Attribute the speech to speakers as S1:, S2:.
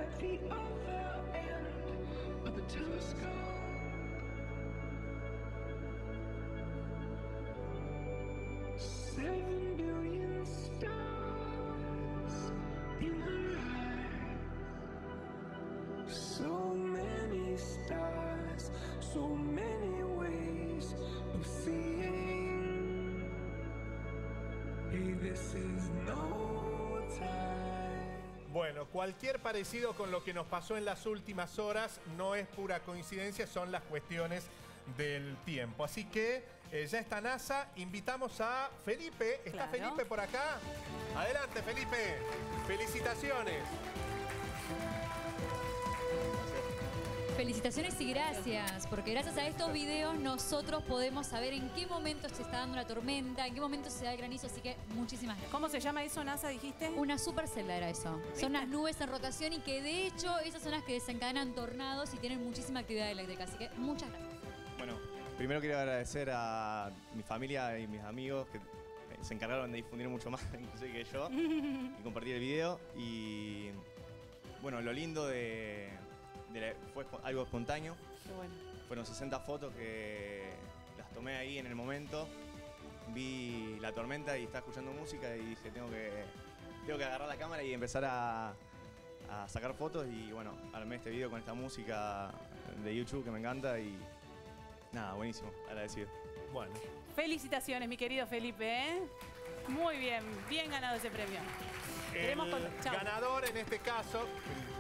S1: at the other end of the telescope. 7 billion stars in her eyes. So many stars, so many ways of seeing. Hey, this is no time.
S2: Bueno, cualquier parecido con lo que nos pasó en las últimas horas no es pura coincidencia, son las cuestiones del tiempo. Así que ya está NASA, invitamos a Felipe. ¿Está
S3: Claro.
S2: Felipe por acá? Adelante, Felipe. Felicitaciones.
S4: Felicitaciones y gracias, porque gracias a estos videos nosotros podemos saber en qué momento se está dando la tormenta, en qué momento se da el granizo, así que muchísimas gracias.
S3: ¿Cómo se llama eso, NASA, dijiste?
S4: Una supercelda era eso. Son unas nubes en rotación y que de hecho esas son las que desencadenan tornados y tienen muchísima actividad eléctrica, así que muchas gracias.
S5: Bueno, primero quiero agradecer a mi familia y mis amigos que se encargaron de difundir mucho más inclusive que yo y compartir el video. Y bueno, lo lindo fue algo espontáneo.
S3: Qué bueno.
S5: Fueron 60 fotos que las tomé ahí en el momento. Vi la tormenta y estaba escuchando música y dije, tengo que agarrar la cámara y empezar a sacar fotos. Y bueno, armé este video con esta música de YouTube que me encanta y nada, buenísimo, agradecido.
S2: Bueno.
S3: Felicitaciones, mi querido Felipe, ¿eh? Muy bien, bien ganado ese premio.
S2: El ganador en este caso,